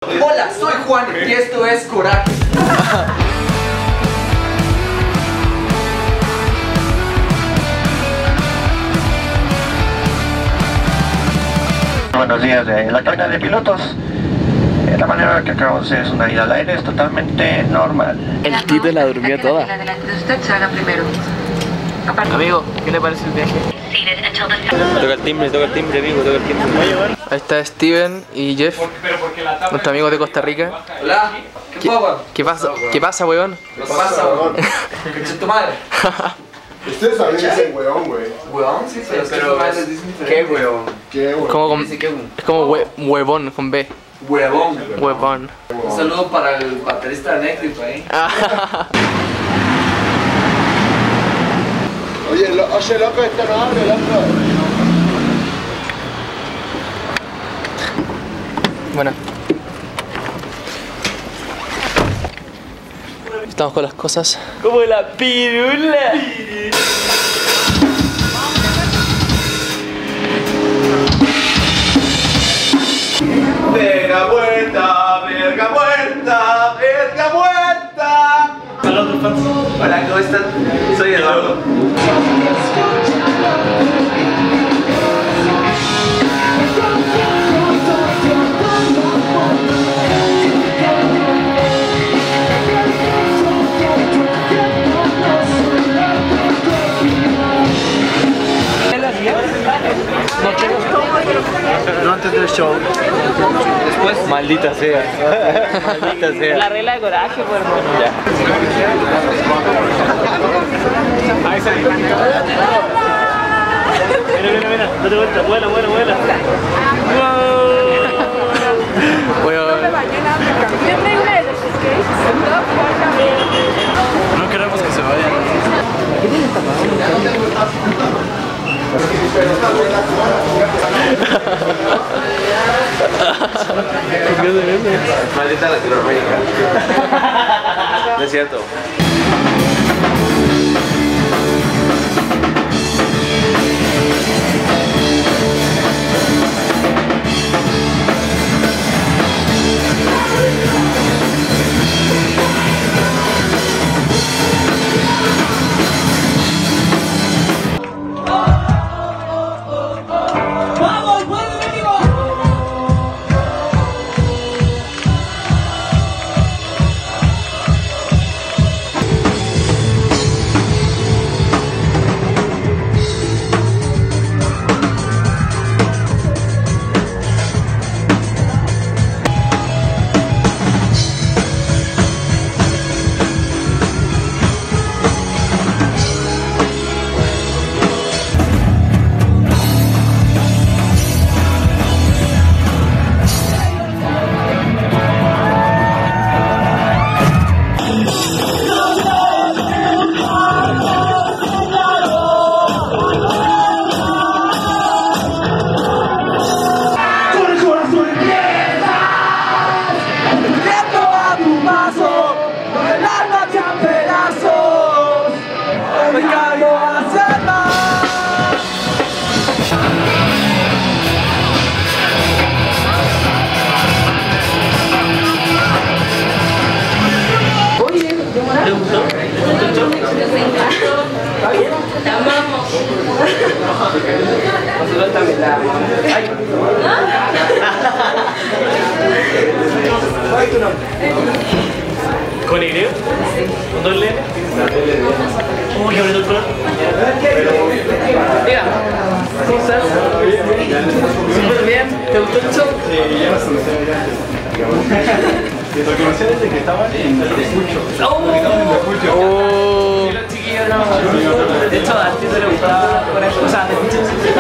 Hola, soy Juan y esto es Coraje. Buenos días, la cabina de pilotos. La manera que acabamos de hacer es una ida al aire, es totalmente normal. El Tito la durmió toda. Amigo, ¿qué le parece el viaje? Toca el timbre, amigo, toca el timbre. Ahí está Steven y Jeff, nuestros amigos de Costa Rica. Hola, ¿Qué pasa? ¿Qué pasa, weón? ¿Qué pasa, weón? ¿Qué es tu madre? Ustedes también dicen weón, güey. Weón, sí, pero ¿qué weón? ¿Qué, güey? Es como huevón con B. Huevón. Huevón. Un saludo para el baterista de Néctrito ahí. Oye, loco, esto no abre, loco. Bueno. Estamos con las cosas. Como la pirula. Verga muerta, verga muerta, verga muerta. Hola, ¿cómo están? Soy Eduardo. No antes del show. Después. Maldita sea. Maldita sea. La regla de coraje, pues, hermano. Ya. Ahí está. Mira. Date vuelta. Vuela. No queremos que se vayan. Maldita Latinoamérica. No es cierto. Te amamos. Nosotros también la amamos. Ay. ¿Cuál es tu nombre? ¿Con Y? ¿Con dos L? Uy, qué bonito el color. Mira, ¿cómo estás? Súper bien. ¿Te gustó el show? Sí, ya lo conocí desde que estaba en el Escucho. Oh. Los chiquillos no. De hecho, a ti te le gustaba con eso. O sea, te escuché.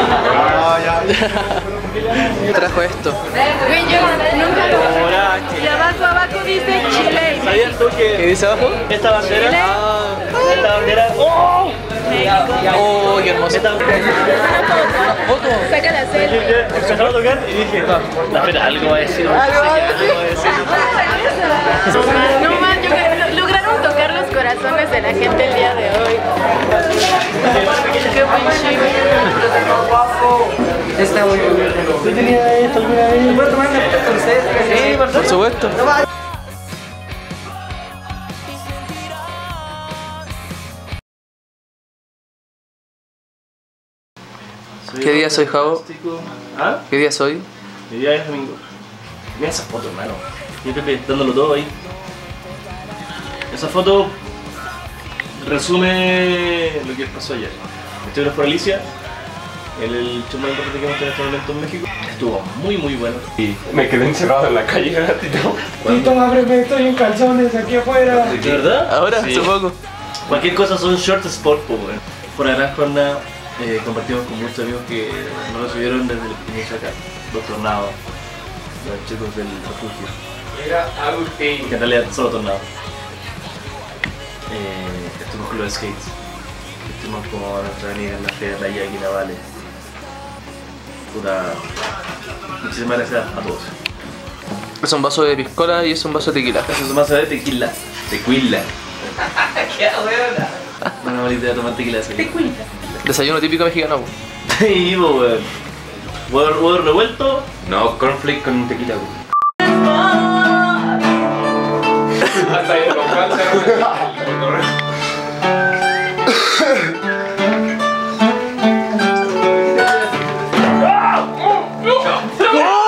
Trajo esto. Güey, yo nunca lo. Y abajo dice Chile. ¿Sabías tú ¿Qué que dice abajo? esta bandera? Chile. Esta bandera. ¡Oh! Oh, qué hermoso. Esta bandera. Saca la selfie. Empezaba a tocar y dije, espera, algo va a decir. Algo va a decir. No man, lograron tocar los corazones de la gente el día de hoy. Qué buen show. Está muy bien. ¿Tú tenías esto alguna vez? ¿Puedo tomar una foto con ustedes? Sí, Por supuesto. ¿Qué día soy, Javo? ¿Ah? ¿Qué día soy? Mi día es domingo. Mira esa foto, hermano. Y Pepe dándolo todo ahí. Esa foto resume lo que pasó ayer. Estuvimos por Alicia, el show más importante que hemos tenido en este momento en México. Estuvo muy bueno. Y me quedé encerrado en la calle, gatito. Tito, ábreme, estoy en calzones aquí afuera. ¿De verdad? Ahora, Sí. supongo. Cualquier cosa son short sport, pues bueno. Por la gran jornada compartimos con muchos amigos que nos recibieron desde el inicio acá. Los tornados, los chicos del refugio. Era Agustín. Que en realidad solo tornados. Estuvimos con los skates. Estuvimos con nuestra amiga en la feria de la Jackie Navale. Puta. Muchísimas gracias a todos. Es un vaso de piscola y es un vaso de tequila. Eso es más de tequila. Tequila. ¡Qué buena! Una bonita idea de tomar tequila. Tequila. Desayuno típico mexicano. Sí, weón. Huevo revuelto. No, cornflake con tequila, güey. Hasta ahí lo cansa. ¡Oh!